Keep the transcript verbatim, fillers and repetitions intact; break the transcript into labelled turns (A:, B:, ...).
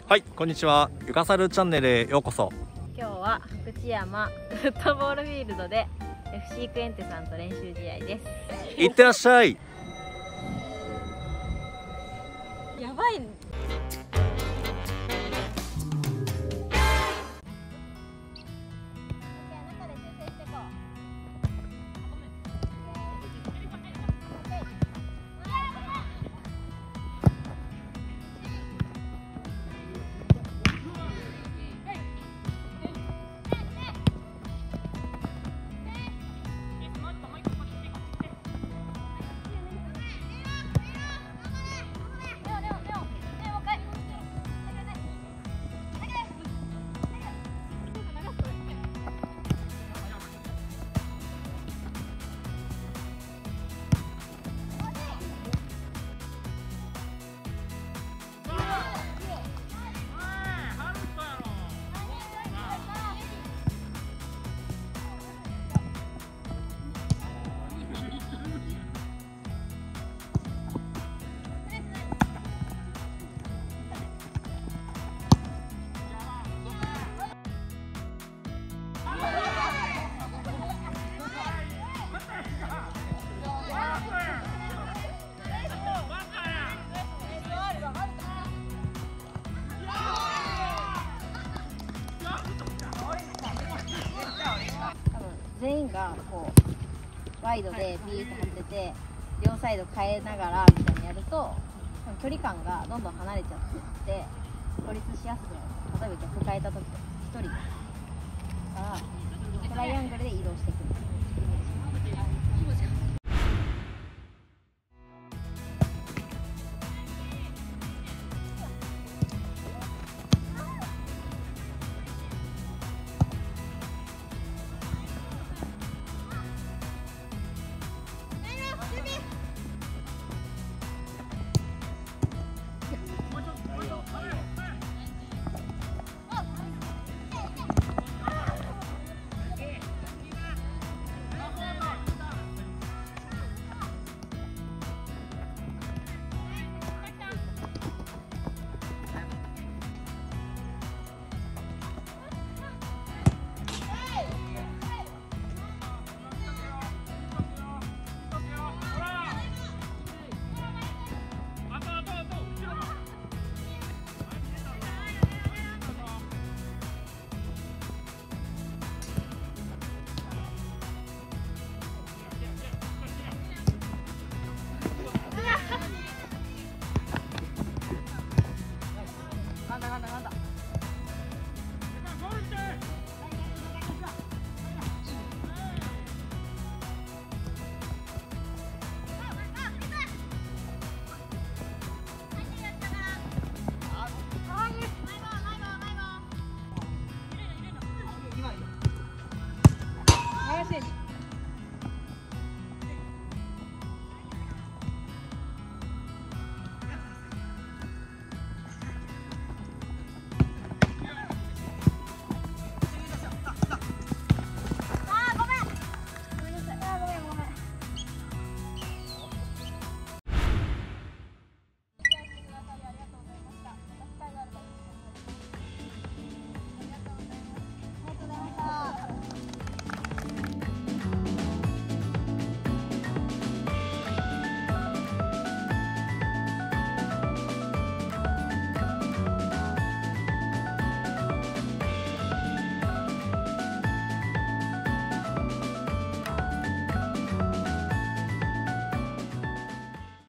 A: はい、こんにちは。ゆかさるチャンネルへようこそ。
B: 今日は福知山フットボールフィールドで エフシー クエンテさんと練習試合です。
A: いってらっしゃい。
B: やばい。全員がこうワイドでビーッと張ってて両サイド変えながらみたいにやると距離感がどんどん離れちゃってって孤立しやすくなる。例えば逆変えた時とかひとりからトライアングルで移動してくる。林選手